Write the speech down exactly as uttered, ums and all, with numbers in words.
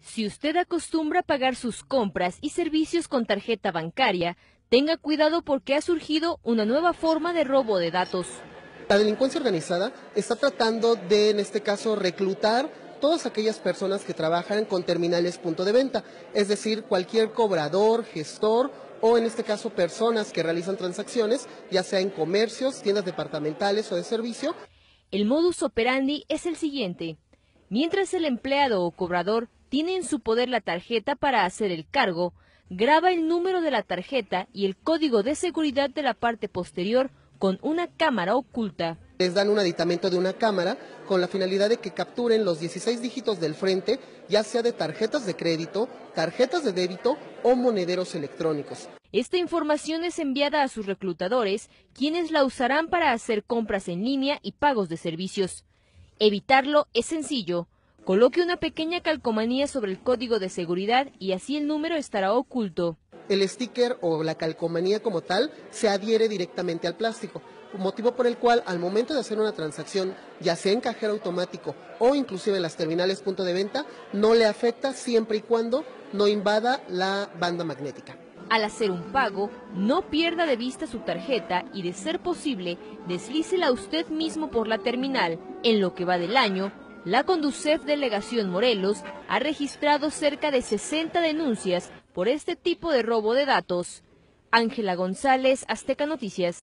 Si usted acostumbra a pagar sus compras y servicios con tarjeta bancaria, tenga cuidado porque ha surgido una nueva forma de robo de datos. La delincuencia organizada está tratando de, en este caso, reclutar todas aquellas personas que trabajan con terminales punto de venta, es decir, cualquier cobrador, gestor o en este caso personas que realizan transacciones, ya sea en comercios, tiendas departamentales o de servicio. El modus operandi es el siguiente. Mientras el empleado o cobrador tiene en su poder la tarjeta para hacer el cargo, graba el número de la tarjeta y el código de seguridad de la parte posterior con una cámara oculta. Les dan un aditamento de una cámara con la finalidad de que capturen los dieciséis dígitos del frente, ya sea de tarjetas de crédito, tarjetas de débito o monederos electrónicos. Esta información es enviada a sus reclutadores, quienes la usarán para hacer compras en línea y pagos de servicios. Evitarlo es sencillo. Coloque una pequeña calcomanía sobre el código de seguridad y así el número estará oculto. El sticker o la calcomanía como tal se adhiere directamente al plástico, motivo por el cual al momento de hacer una transacción, ya sea en cajero automático o inclusive en las terminales punto de venta, no le afecta siempre y cuando no invada la banda magnética. Al hacer un pago, no pierda de vista su tarjeta y, de ser posible, deslícela usted mismo por la terminal. En lo que va del año, la Conducef Delegación Morelos ha registrado cerca de sesenta denuncias por este tipo de robo de datos. Ángela González, Azteca Noticias.